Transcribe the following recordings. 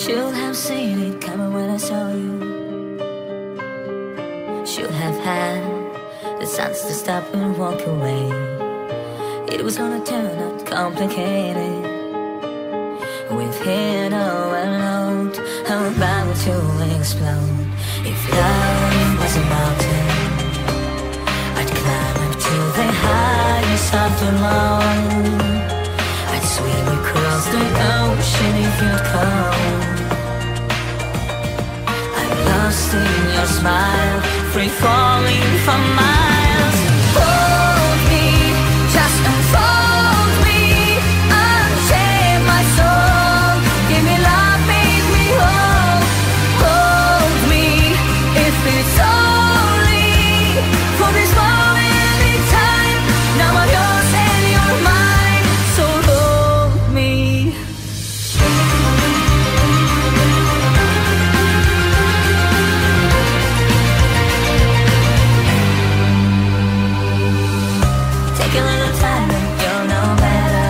Should have seen it coming when I saw you. Should have had the sense to stop and walk away. It was gonna turn out complicated. We've hit a well note, I'm about to explode. If love was a mountain, I'd climb up to the highest of them all. I'd swim across the ocean if you'd come. I'm lost in your smile, free falling for miles. Hold me, just unfold me, unchain my soul. Give me love, make me whole. Hold me, if it's only for this moment in time. Now I'm yours and you're mine, so hold me. Take a little time and you'll know better.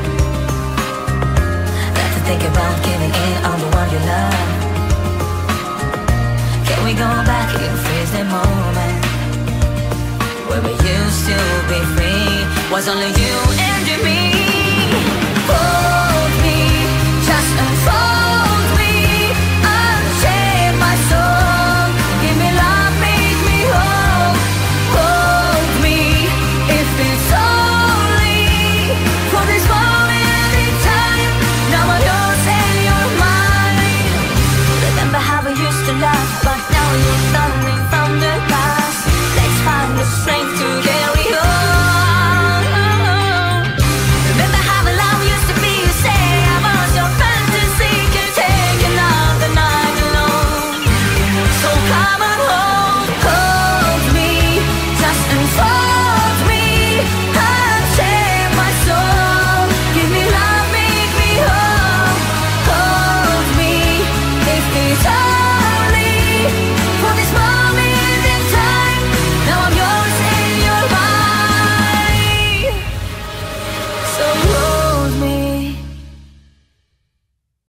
Not to think about giving in on the one you love. Can we go back and freeze the moment where we used to be free? Was only you and